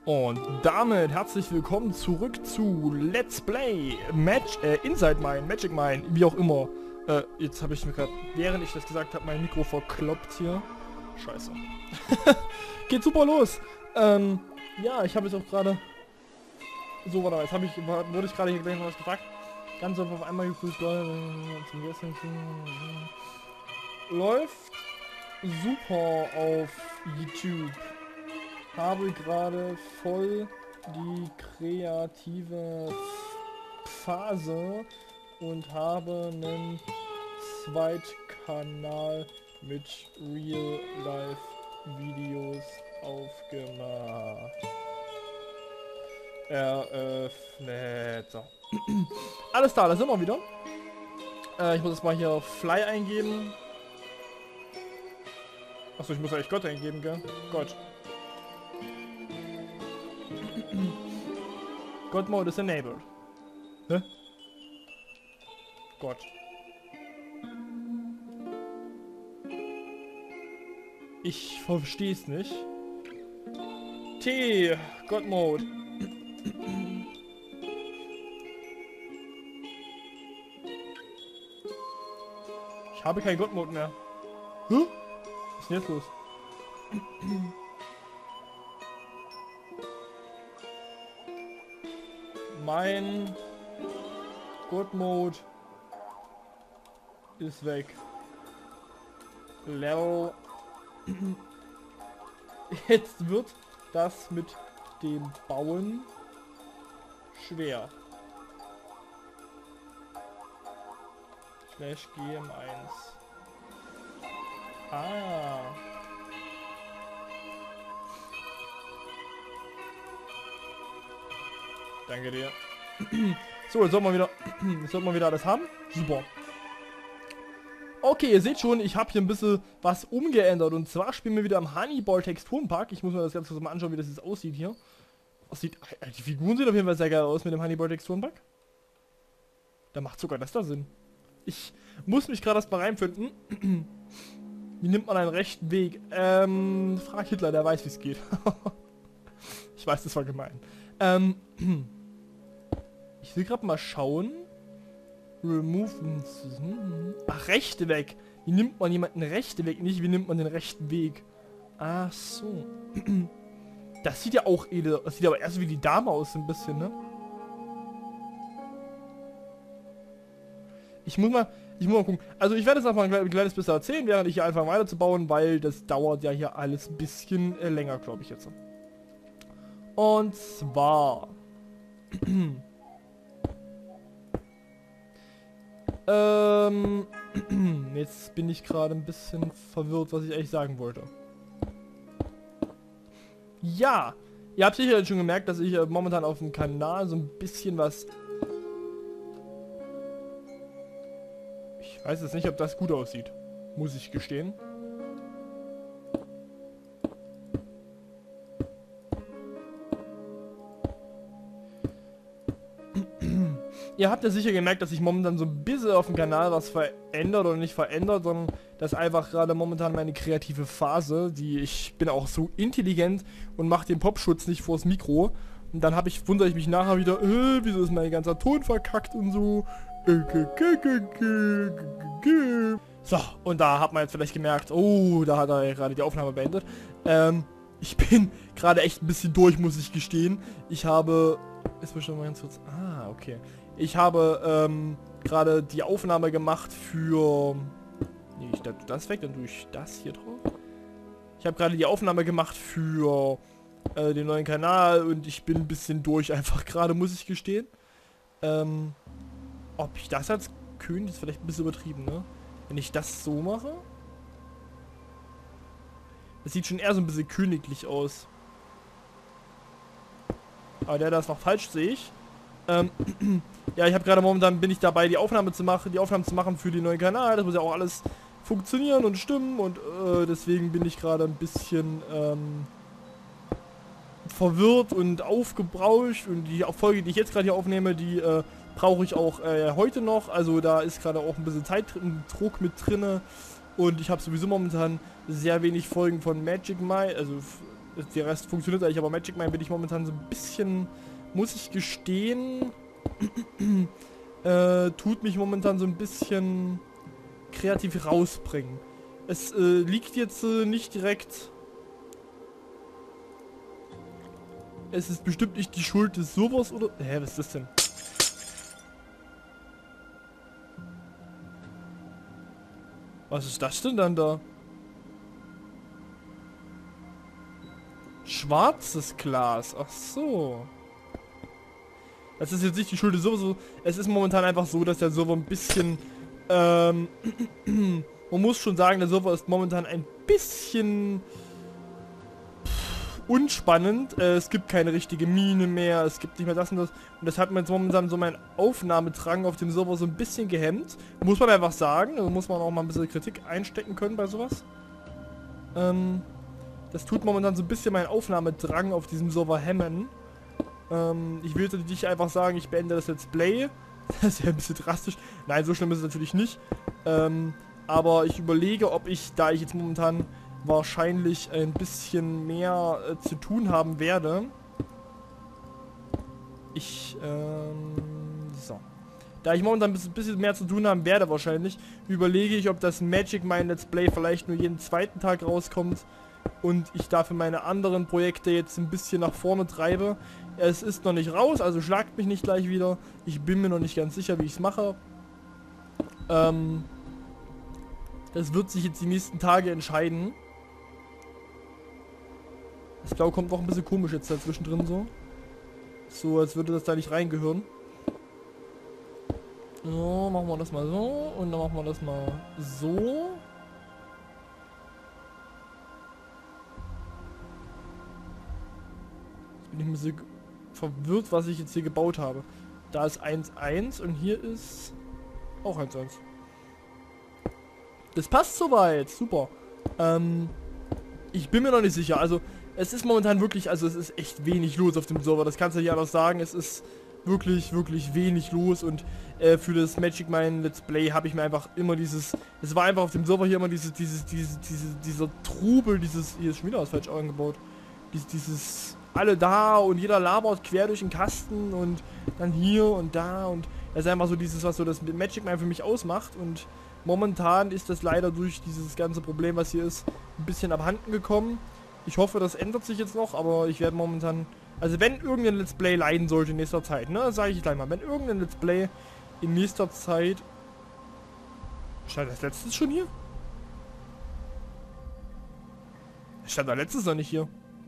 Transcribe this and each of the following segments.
Und damit herzlich willkommen zurück zu Let's Play Inside Mine, Magic Mine, wie auch immer. Jetzt habe ich mir gerade, während ich das gesagt habe, mein Mikro verkloppt hier. Scheiße. Geht super los. Ja, ich habe jetzt auch gerade... So, warte mal, jetzt wurde ich gerade hier gleich noch was gefragt. Ganz auf einmal gegrüßt, zum Gestern läuft super auf YouTube. Habe gerade voll die kreative Phase und habe einen Zweitkanal mit Real-Life-Videos aufgemacht. Eröffnet. So. Alles klar, da sind wir wieder. Ich muss jetzt mal hier Fly eingeben. Achso, ich muss ja echt Gott eingeben, gell? Gott. God Mode is enabled. Hä? Gott. Ich verstehe es nicht. T. God Mode. Ich habe kein God Mode mehr. Hä? Was ist denn jetzt los? Mein God Mode ist weg. Level. Jetzt wird das mit dem Bauen schwer. Slash GM1. Ah. Danke dir. So, jetzt sollten wir wieder alles haben. Super. Okay, ihr seht schon, ich habe hier ein bisschen was umgeändert. Und zwar spielen wir wieder im Honeyball Texturenpack. Ich muss mir das Ganze mal anschauen, wie das jetzt aussieht hier. Die Figuren sehen auf jeden Fall sehr geil aus mit dem Honeyball Texturenpack. Da macht sogar das da Sinn. Ich muss mich gerade erst mal reinfinden. Wie nimmt man einen rechten Weg? Frag Hitler, der weiß, wie es geht. Ich weiß, das war gemein. Ich will gerade mal schauen. Remove. Ach, rechte weg. Wie nimmt man jemanden rechte weg? Nicht, wie nimmt man den rechten Weg? Ach so. Das sieht ja auch edel. Das sieht aber erst wie die Dame aus, ein bisschen, ne? Ich muss mal gucken. Also ich werde jetzt einfach ein kleines bisschen erzählen, während ich hier einfach weiterzubauen, weil das dauert ja hier alles ein bisschen länger, glaube ich jetzt. Und zwar... jetzt bin ich gerade ein bisschen verwirrt, was ich eigentlich sagen wollte. Ja, ihr habt sicher schon gemerkt, dass ich momentan auf dem Kanal so ein bisschen was... Ich weiß jetzt nicht, ob das gut aussieht, muss ich gestehen. Ihr habt ja sicher gemerkt, dass sich momentan so ein bisschen auf dem Kanal was verändert oder nicht verändert, sondern das ist einfach gerade momentan meine kreative Phase, ich bin auch so intelligent und mache den Popschutz nicht vors Mikro. Und dann wundere ich mich nachher wieder, wieso ist mein ganzer Ton verkackt und so. So, und da hat man jetzt vielleicht gemerkt, oh, da hat er gerade die Aufnahme beendet. Ich bin gerade echt ein bisschen durch, muss ich gestehen. Ich habe... Ist bestimmt mal ganz kurz... Ah, okay. Ich habe gerade die Aufnahme gemacht für... Nee, ich dachte das weg, dann tue ich das hier drauf. Ich habe gerade die Aufnahme gemacht für den neuen Kanal und ich bin ein bisschen durch einfach gerade, muss ich gestehen. Ob ich das als König ist vielleicht ein bisschen übertrieben, ne? Wenn ich das so mache... Das sieht schon eher so ein bisschen königlich aus. Aber der da ist noch falsch, sehe ich. Ja, ich habe gerade momentan, bin ich dabei, die Aufnahmen zu machen für den neuen Kanal. Das muss ja auch alles funktionieren und stimmen und deswegen bin ich gerade ein bisschen verwirrt und aufgebrauscht und die Folge, die ich jetzt gerade hier aufnehme, die brauche ich auch heute noch. Also da ist gerade auch ein bisschen Zeitdruck mit drinne. Und ich habe sowieso momentan sehr wenig Folgen von Magic Mine, also Der Rest funktioniert eigentlich, aber Magic Mine bin ich momentan so ein bisschen, muss ich gestehen, tut mich momentan so ein bisschen kreativ rausbringen. Es liegt jetzt nicht direkt... Es ist bestimmt nicht die Schuld des Servers oder... Hä, was ist das denn? Was ist das denn dann da? Schwarzes Glas. Ach so. Das ist jetzt nicht die Schuld des Servers. Es ist momentan einfach so, dass der Server ein bisschen... man muss schon sagen, der Server ist momentan ein bisschen... unspannend. Es gibt keine richtige Mine mehr. Es gibt nicht mehr das und das. Und das hat mir jetzt momentan so meinen Aufnahmedrang auf dem Server so ein bisschen gehemmt. Muss man einfach sagen. Also muss man auch mal ein bisschen Kritik einstecken können bei sowas. Das tut momentan so ein bisschen meinen Aufnahmedrang auf diesem Server hemmen. Ich will jetzt nicht einfach sagen, ich beende das Let's Play. Das ist ja ein bisschen drastisch. Nein, so schlimm ist es natürlich nicht. Aber ich überlege, ob ich, da ich jetzt momentan wahrscheinlich ein bisschen mehr zu tun haben werde. So. Da ich momentan ein bisschen mehr zu tun haben werde wahrscheinlich, überlege ich, ob das Magic Mine Let's Play vielleicht nur jeden zweiten Tag rauskommt und ich dafür meine anderen Projekte jetzt ein bisschen nach vorne treibe. Es ist noch nicht raus, also schlagt mich nicht gleich wieder. Ich bin mir noch nicht ganz sicher, wie ich es mache. Das wird sich jetzt die nächsten Tage entscheiden. Das Blau kommt auch ein bisschen komisch jetzt dazwischen drin so. So, als würde das da nicht reingehören. So, machen wir das mal so. Und dann machen wir das mal so. Jetzt bin ich ein bisschen verwirrt, was ich jetzt hier gebaut habe. Da ist 1,1 und hier ist auch 1,1. Das passt soweit. Super. Ich bin mir noch nicht sicher. Also, es ist momentan wirklich, also es ist echt wenig los auf dem Server. Das kannst du ja anders sagen. Es ist wirklich, wirklich wenig los und für das Magic Mine Let's Play habe ich mir einfach immer es war einfach auf dem Server hier immer dieser Trubel, hier ist schon wieder was falsch angebaut. Dieses, alle da und jeder labert quer durch den Kasten und dann hier und da und das ist einfach so dieses, was so das Magic Mine für mich ausmacht und momentan ist das leider durch dieses ganze Problem, was hier ist, ein bisschen abhanden gekommen. Ich hoffe, das ändert sich jetzt noch, aber ich werde momentan... Also wenn irgendein Let's Play leiden sollte in nächster Zeit, ne, sage ich gleich mal, wenn irgendein Let's Play in nächster Zeit... Stand das letztes schon hier? Stand da letztes noch nicht hier.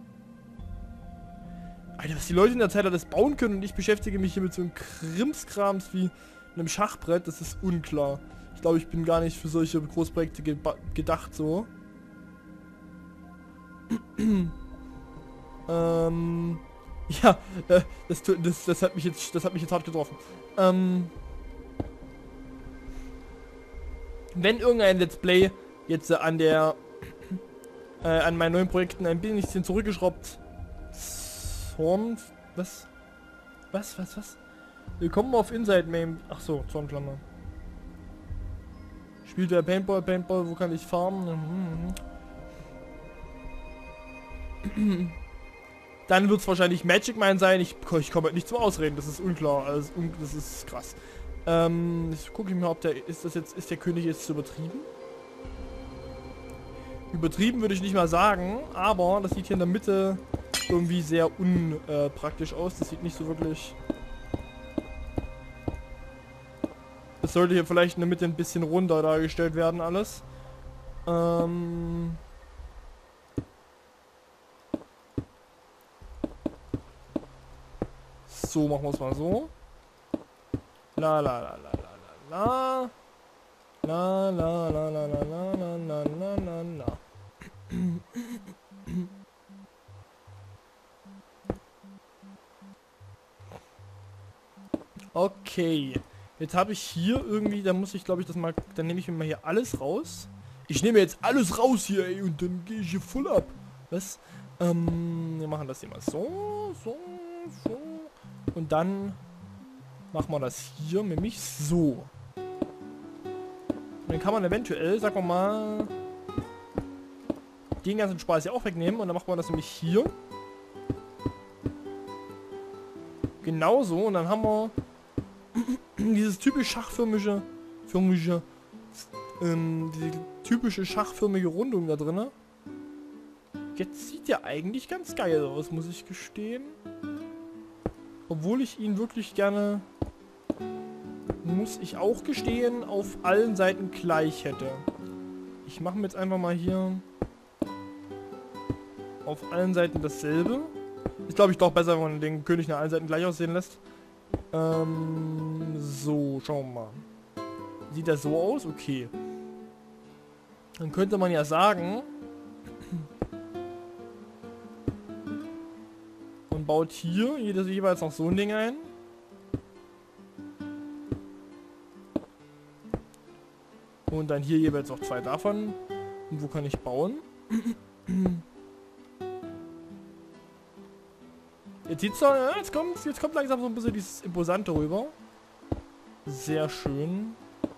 Alter, was die Leute in der Zeit alles bauen können und ich beschäftige mich hier mit so einem Krimskrams wie einem Schachbrett, das ist unklar. Ich glaube, ich bin gar nicht für solche Großprojekte gedacht so. Ja, das hat mich jetzt hart getroffen. Wenn irgendein Let's Play jetzt an meinen neuen Projekten ein bisschen zurückgeschraubt. Was? Willkommen auf Inside Main. Ach so, Zornklammer. Spielt der Paintball, wo kann ich farmen? Dann wird es wahrscheinlich Magic Mine sein. Ich komme halt nicht zum Ausreden, das ist unklar. Also, das ist krass. Jetzt gucke ich mal, ob ist der König jetzt übertrieben? Übertrieben würde ich nicht mal sagen, aber das sieht hier in der Mitte irgendwie sehr unpraktisch aus. Das sieht nicht so wirklich... Das sollte hier vielleicht in der Mitte ein bisschen runder dargestellt werden alles. So, machen wir es mal so. La la la la la la. La la la la la la la la la la. Okay. Jetzt habe ich hier irgendwie, da muss ich glaube ich das mal, dann nehme ich mir mal hier alles raus. Ich nehme jetzt alles raus hier, ey, und dann gehe ich hier voll ab. Was? Wir machen das hier mal so, so, so. Und dann machen wir das hier nämlich so. Und dann kann man eventuell, sagen wir mal, den ganzen Spaß hier auch wegnehmen. Und dann macht man das nämlich hier. Genauso. Und dann haben wir dieses typisch schachförmige, diese typische schachförmige Rundung da drin. Jetzt sieht der eigentlich ganz geil aus, muss ich gestehen. Obwohl ich ihn wirklich gerne, muss ich auch gestehen, auf allen Seiten gleich hätte. Ich mache mir jetzt einfach mal hier auf allen Seiten dasselbe. Ist, glaube ich, doch besser, wenn man den König nach allen Seiten gleich aussehen lässt. So, schauen wir mal. Sieht das so aus? Okay. Dann könnte man ja sagen, man baut hier jeweils noch so ein Ding ein. Und dann hier jeweils noch 2 davon. Und wo kann ich bauen? Jetzt sieht's doch, ja, jetzt kommt langsam so ein bisschen dieses Imposante rüber. Sehr schön.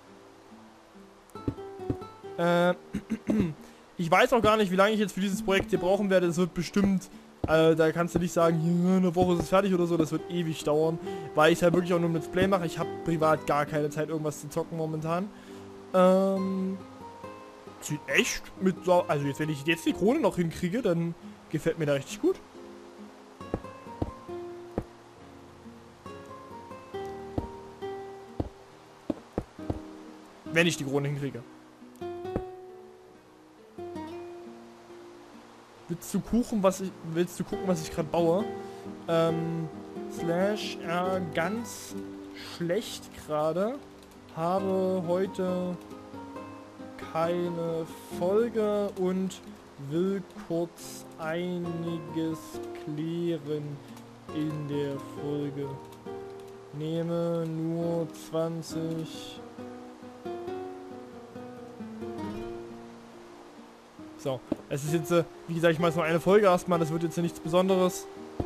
Ich weiß auch gar nicht, wie lange ich jetzt für dieses Projekt hier brauchen werde. Es wird bestimmt, da kannst du nicht sagen, hier, eine Woche ist es fertig oder so. Das wird ewig dauern, weil ich es halt wirklich auch nur ein Let's Play mache. Ich habe privat gar keine Zeit, irgendwas zu zocken momentan. Sieht echt mit, also jetzt, wenn ich jetzt die Krone noch hinkriege, dann gefällt mir da richtig gut. Wenn ich die Krone hinkriege. Willst du gucken, was ich gerade baue? /r ganz schlecht gerade. Habe heute keine Folge und will kurz einiges klären in der Folge. Nehme nur 20. So, es ist jetzt, wie gesagt, ich mache jetzt noch eine Folge erstmal, das wird jetzt nichts Besonderes.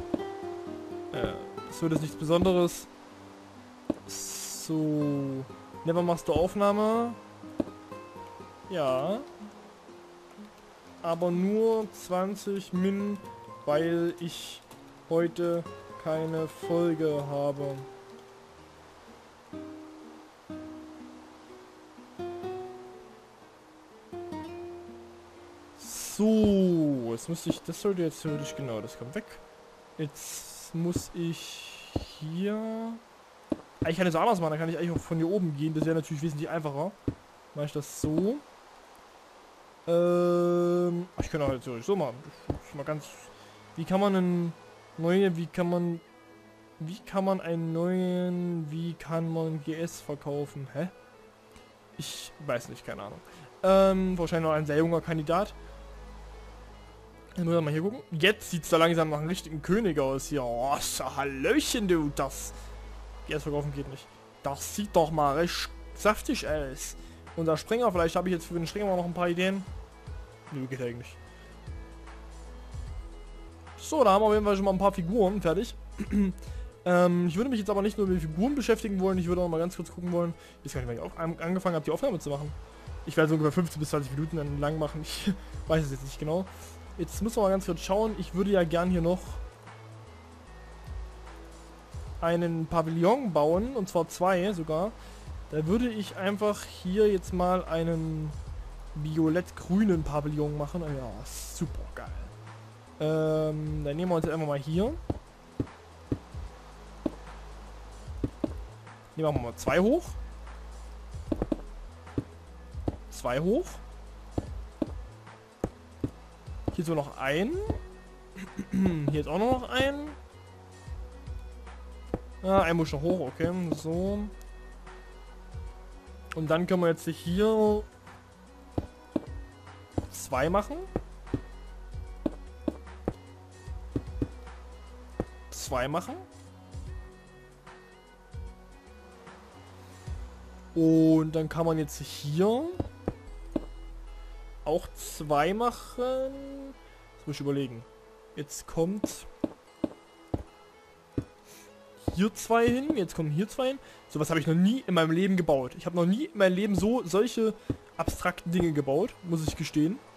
Das wird jetzt nichts Besonderes. So, Never machst du Aufnahme. Ja. Aber nur 20 Min, weil ich heute keine Folge habe. So, jetzt müsste ich, das sollte jetzt theoretisch, genau, das kommt weg. Jetzt muss ich hier, eigentlich kann ich das anders machen, dann kann ich eigentlich auch von hier oben gehen, das wäre natürlich wesentlich einfacher. Mache ich das so. Ich kann auch halt theoretisch so machen. Das mal ganz, wie kann man einen neuen, wie kann man GS verkaufen? Hä? Ich weiß nicht, keine Ahnung. Wahrscheinlich noch ein sehr junger Kandidat. Dann müssen wir mal hier gucken. Jetzt sieht es da langsam nach einem richtigen König aus hier. Oh, Hallöchen, du. Das GS verkaufen geht nicht. Das sieht doch mal recht saftig aus. Unser Springer, vielleicht habe ich jetzt für den Springer noch ein paar Ideen. Nö, geht eigentlich. So, da haben wir auf jeden Fall schon mal ein paar Figuren fertig. Ich würde mich jetzt aber nicht nur mit Figuren beschäftigen wollen, ich würde auch mal ganz kurz gucken wollen. Jetzt kann ich mal angefangen habe, die Aufnahme zu machen. Ich werde so ungefähr 15 bis 20 Minuten dann lang machen. Ich weiß es jetzt nicht genau. Jetzt müssen wir mal ganz kurz schauen. Ich würde ja gern hier noch einen Pavillon bauen, und zwar 2 sogar. Da würde ich einfach hier jetzt mal einen violett-grünen Pavillon machen. Ja, super geil. Dann nehmen wir uns jetzt einfach mal hier. Hier machen wir mal 2 hoch. 2 hoch. Hier ist noch ein. Hier ist auch noch ein. Ja, ein muss noch hoch, okay. So. Und dann können wir jetzt hier 2 machen. 2 machen. Und dann kann man jetzt hier auch 2 machen. Das muss ich überlegen. Jetzt kommt hier 2 hin. Jetzt kommen hier 2 hin. So was habe ich noch nie in meinem Leben gebaut. Ich habe noch nie in meinem Leben solche abstrakten Dinge gebaut, muss ich gestehen.